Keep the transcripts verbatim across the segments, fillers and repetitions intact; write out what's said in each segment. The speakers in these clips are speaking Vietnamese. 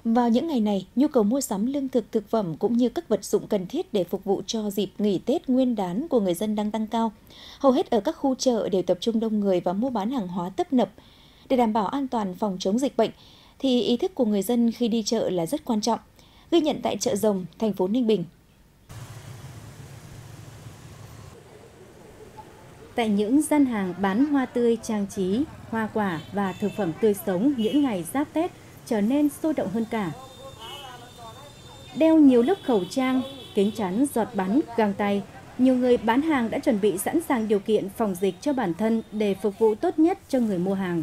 Vào những ngày này, nhu cầu mua sắm lương thực, thực phẩm cũng như các vật dụng cần thiết để phục vụ cho dịp nghỉ Tết Nguyên đán của người dân đang tăng cao. Hầu hết ở các khu chợ đều tập trung đông người và mua bán hàng hóa tấp nập. Để đảm bảo an toàn phòng chống dịch bệnh, thì ý thức của người dân khi đi chợ là rất quan trọng. Ghi nhận tại chợ Rồng, thành phố Ninh Bình. Tại những gian hàng bán hoa tươi, trang trí, hoa quả và thực phẩm tươi sống những ngày giáp Tết trở nên sôi động hơn cả. Đeo nhiều lớp khẩu trang, kính chắn, giọt bắn, găng tay, nhiều người bán hàng đã chuẩn bị sẵn sàng điều kiện phòng dịch cho bản thân để phục vụ tốt nhất cho người mua hàng.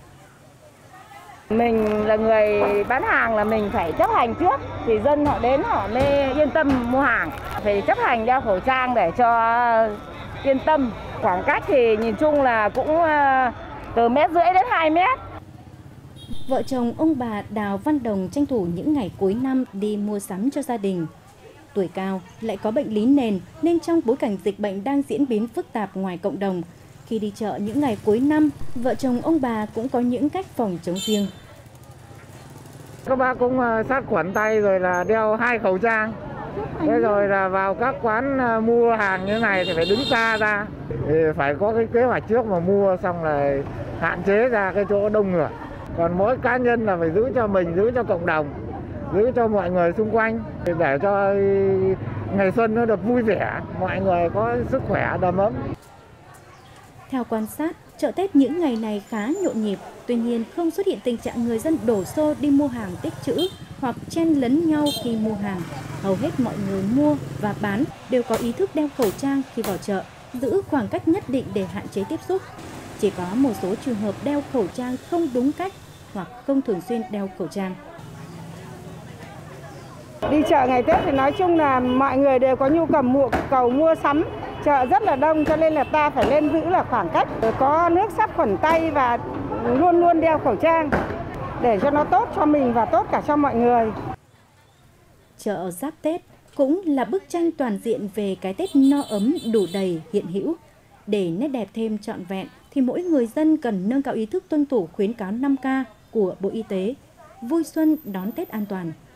Mình là người bán hàng là mình phải chấp hành trước, thì dân họ đến họ mới yên tâm mua hàng. Phải chấp hành đeo khẩu trang để cho yên tâm. Khoảng cách thì nhìn chung là cũng từ mét rưỡi đến hai mét. Vợ chồng ông bà Đào Văn Đồng tranh thủ những ngày cuối năm đi mua sắm cho gia đình. Tuổi cao lại có bệnh lý nền nên trong bối cảnh dịch bệnh đang diễn biến phức tạp ngoài cộng đồng, khi đi chợ những ngày cuối năm, vợ chồng ông bà cũng có những cách phòng chống riêng. Các bác cũng sát khuẩn tay rồi là đeo hai khẩu trang. Thế rồi là vào các quán mua hàng như này thì phải đứng xa ra. Thì phải có cái kế hoạch trước mà mua xong là hạn chế ra cái chỗ đông người. Còn mỗi cá nhân là phải giữ cho mình, giữ cho cộng đồng, giữ cho mọi người xung quanh để cho ngày xuân nó được vui vẻ, mọi người có sức khỏe đầm ấm. Theo quan sát, chợ Tết những ngày này khá nhộn nhịp, tuy nhiên không xuất hiện tình trạng người dân đổ xô đi mua hàng tích trữ hoặc chen lấn nhau khi mua hàng. Hầu hết mọi người mua và bán đều có ý thức đeo khẩu trang khi vào chợ, giữ khoảng cách nhất định để hạn chế tiếp xúc. Chỉ có một số trường hợp đeo khẩu trang không đúng cách hoặc không thường xuyên đeo khẩu trang. Đi chợ ngày Tết thì nói chung là mọi người đều có nhu cầu mua, cầu mua sắm. Chợ rất là đông cho nên là ta phải lên giữ là khoảng cách. Có nước sát khuẩn tay và luôn luôn đeo khẩu trang để cho nó tốt cho mình và tốt cả cho mọi người. Chợ giáp Tết cũng là bức tranh toàn diện về cái Tết no ấm đủ đầy hiện hữu. Để nét đẹp thêm trọn vẹn thì mỗi người dân cần nâng cao ý thức tuân thủ khuyến cáo năm K của Bộ Y tế, vui xuân đón Tết an toàn.